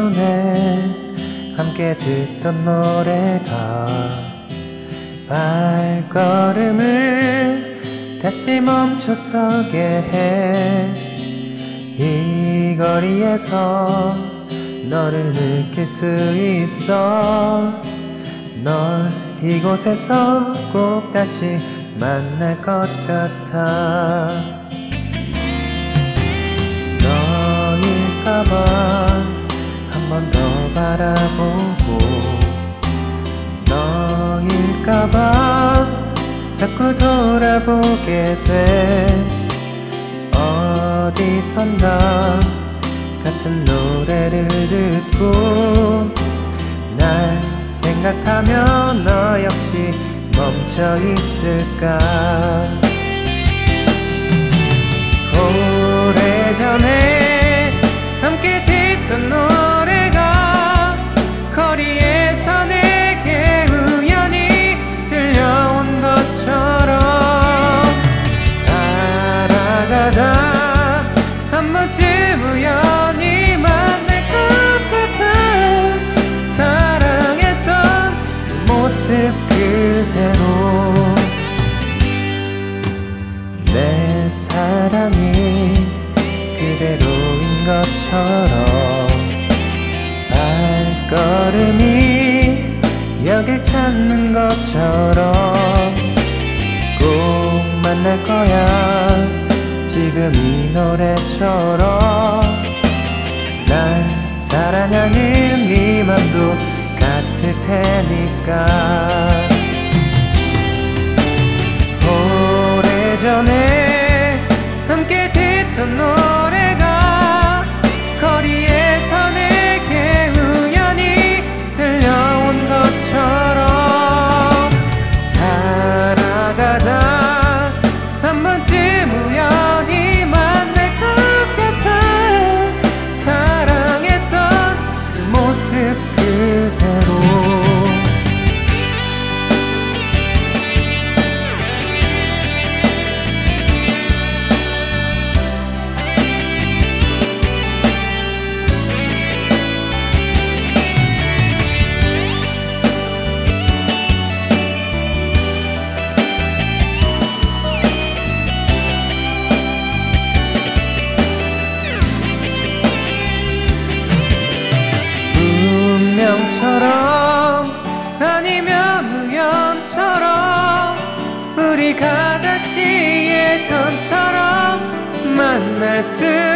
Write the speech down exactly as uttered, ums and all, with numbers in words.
전에 함께 듣던 노래가 발걸음을 다시 멈춰서게 해. 이 거리에서 너를 느낄 수 있어. 널 이곳에서 꼭 다시 만날 것 같아. 너일까봐 한 번 더 바라보고, 너일까봐 자꾸 돌아보게 돼. 어디선가 같은 노래를 듣고 날 생각하면 너 역시 멈춰 있을까. 오래전에 함께 듣던 노래가 거리에서 내게 우연히 들려온 것처럼 살아가다 한 번쯤 우연히 만날 것 같아. 사랑했던 그 모습 그대로 내 사랑이 그대로인 것처럼 발걸음이 여길 찾는 것처럼 꼭 만날 거야. 지금 이 노래처럼 날 사랑하는 네 맘도 같을 테니까. 오래전에 함께 듣던 노래가 거리에서 내게 우연히 들려온 것처럼 살아가다 한 번쯤 우연히 만날 것 같아. 사랑했던 그 모습 그대로 운명처럼 아니면 우연처럼 우리가 다시 예전처럼 만날 수